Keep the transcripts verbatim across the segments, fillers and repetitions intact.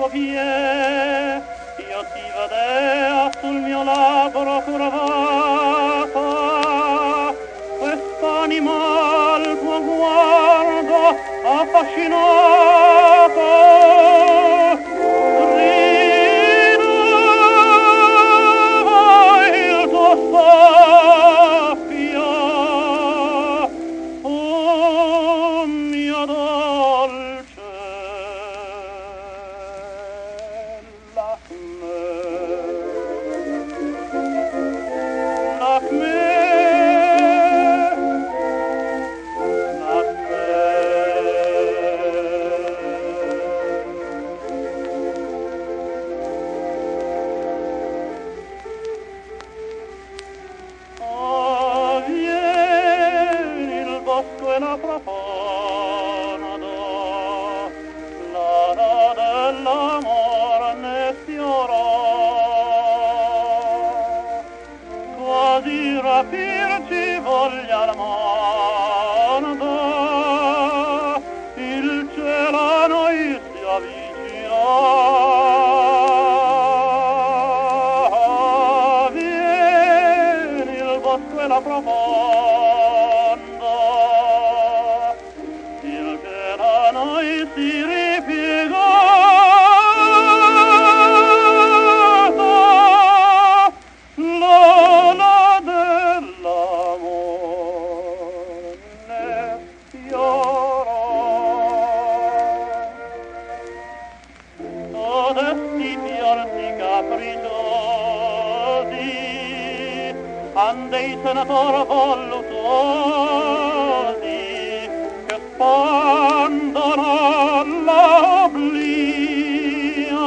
vie, io ti vedea sul mio labbro curvata, quest'animal tuo guardo affascinato, gridava il tuo soffio, oh mia dolce la profonda, l'ala dell'amor ne sfiorò, quasi rapirci voglia il mondo, il cielo a noi si avvicinò. Vieni il bosco e la profonda, noi si ripiegata, l'ala dell'amor ne sfiorò. Codesti fiorti capricciosi, ande i senator voluttosi, che spandono l'oblio,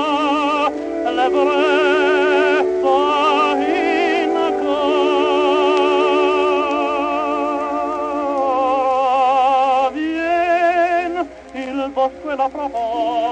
l'ebbrezza in cor. Vien il bosco e la profonda,